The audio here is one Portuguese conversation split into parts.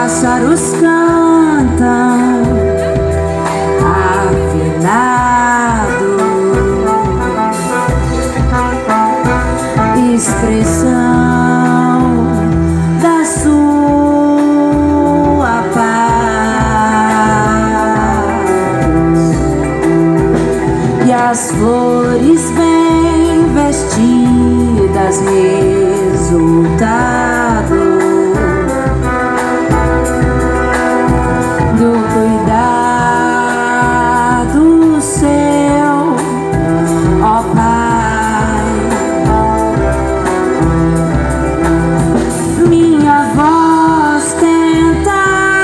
pássaros cantam afinado, expressão da sua paz, e as flores vêm vestidas resultado do cuidado seu, ó Pai. Minha voz tenta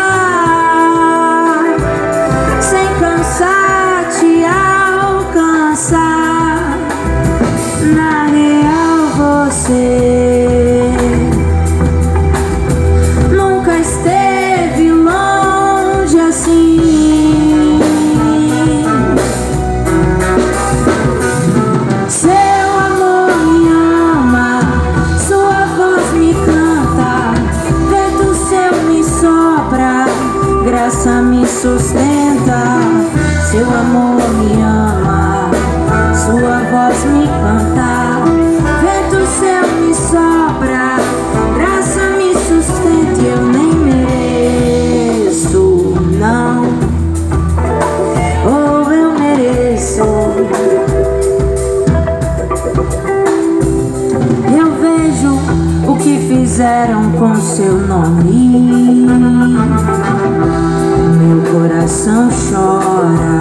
sem cansar te alcançar. Na real você nunca esteve longe assim. Seu amor me ama, sua voz me canta, vento seu me sopra, graça me sustenta. Seu amor me ama, sua voz me canta, vento seu me sopra, graça me sustenta. E eu nem mereço, não, ou eu mereço. Eu vejo o que fizeram com seu nome, meu coração chora.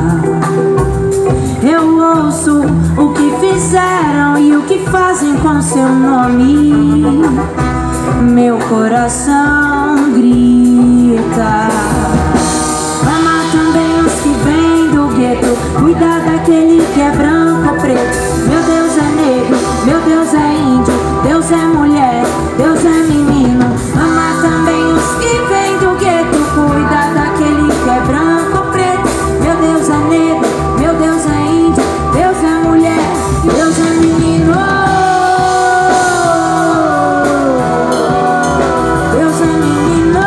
Eu ouço o que fizeram e o que fazem com seu nome, meu coração grita. Ama também os que vêm do gueto, cuida daquele que é branco ou preto. Meu Deus é negro, meu Deus é índio, Deus é mulher, Deus é menino. Ama também os que vêm do gueto, cuida daquele que é branco ou preto. Meu Deus é negro, meu Deus é índio, Deus é mulher, Deus é menino. Deus é menino.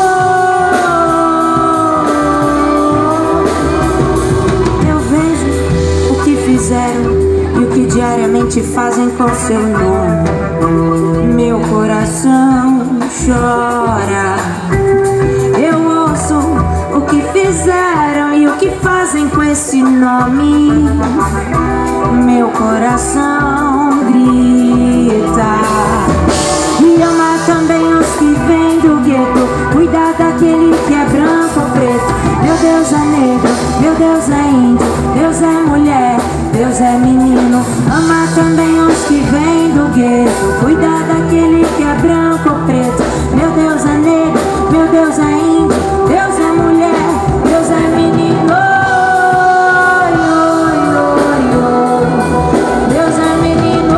Eu vejo o que fizeram e o que diariamente fazem com seu nome, meu coração chora. Eu ouço o que fizeram e o que fazem com esse nome, meu coração grita. E ama também os que vêm do gueto, cuida daquele que é branco ou preto. Meu Deus é negro, meu Deus é índio, Deus é mulher, Deus é menino. Ama também os que vêm do gueto, cuida daquele que é branco ou preto. Meu Deus é negro, meu Deus é índio, Deus é mulher, Deus é menino. Deus é menino.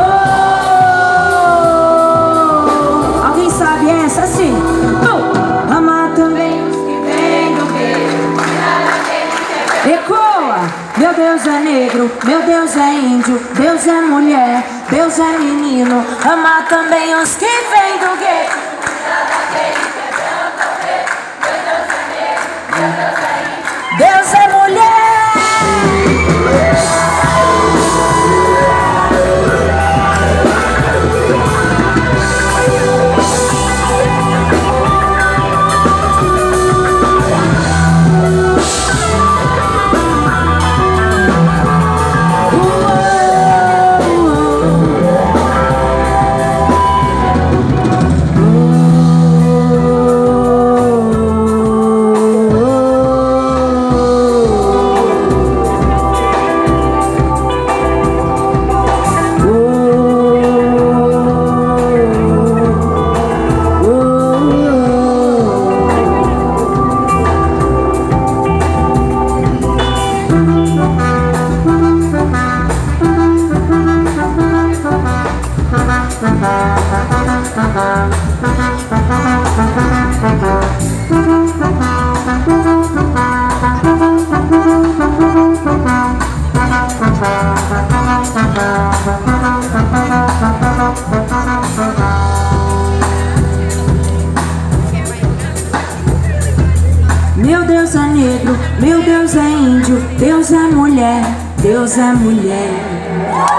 Alguém sabe essa assim? Ama também os que vêm do gueto, cuida daquele que é branco. Ecoa! Meu Deus é negro, meu Deus é índio, Deus é mulher, Deus é menino. Ama também os que vêm do gueto, cuida daquele que é branco ou preto. Meu Deus é negro, meu Deus é índio, Deus é mulher. Meu Deus é negro, meu Deus é índio, Deus é mulher, Deus é mulher.